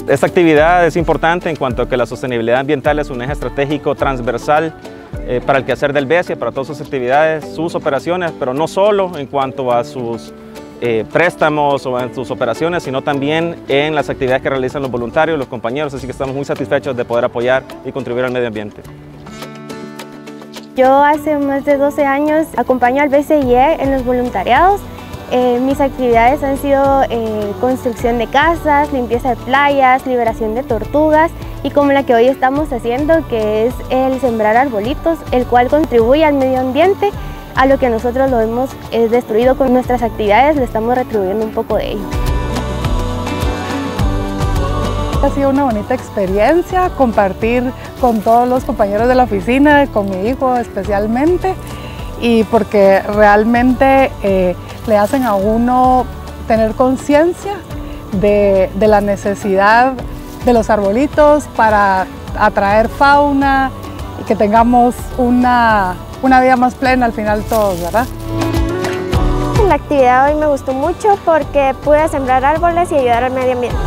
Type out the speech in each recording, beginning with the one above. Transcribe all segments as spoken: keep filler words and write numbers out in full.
Esta actividad es importante en cuanto a que la sostenibilidad ambiental es un eje estratégico transversal eh, para el quehacer del BESIA, para todas sus actividades, sus operaciones, pero no solo en cuanto a sus eh, préstamos o en sus operaciones, sino también en las actividades que realizan los voluntarios, los compañeros, así que estamos muy satisfechos de poder apoyar y contribuir al medio ambiente. Yo hace más de doce años acompaño al B C I E en los voluntariados. Eh, mis actividades han sido eh, construcción de casas, limpieza de playas, liberación de tortugas y como la que hoy estamos haciendo, que es el sembrar arbolitos, el cual contribuye al medio ambiente, a lo que nosotros lo hemos eh, destruido con nuestras actividades, le estamos retribuyendo un poco de ello. Ha sido una bonita experiencia compartir con todos los compañeros de la oficina, con mi hijo especialmente, y porque realmente eh, le hacen a uno tener conciencia de, de la necesidad de los arbolitos para atraer fauna y que tengamos una, una vida más plena al final todos, ¿verdad? La actividad hoy me gustó mucho porque pude sembrar árboles y ayudar al medio ambiente.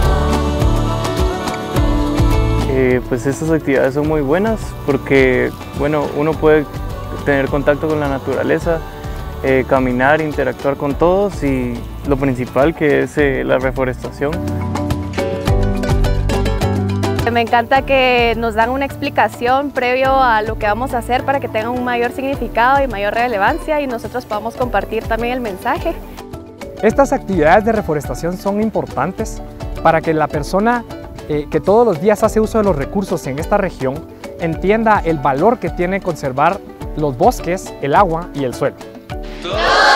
Eh, pues estas actividades son muy buenas porque bueno, uno puede tener contacto con la naturaleza, eh, caminar, interactuar con todos y lo principal que es eh, la reforestación. Me encanta que nos dan una explicación previo a lo que vamos a hacer para que tenga un mayor significado y mayor relevancia y nosotros podamos compartir también el mensaje. Estas actividades de reforestación son importantes para que la persona eh, que todos los días hace uso de los recursos en esta región entienda el valor que tiene conservar los bosques, el agua y el suelo.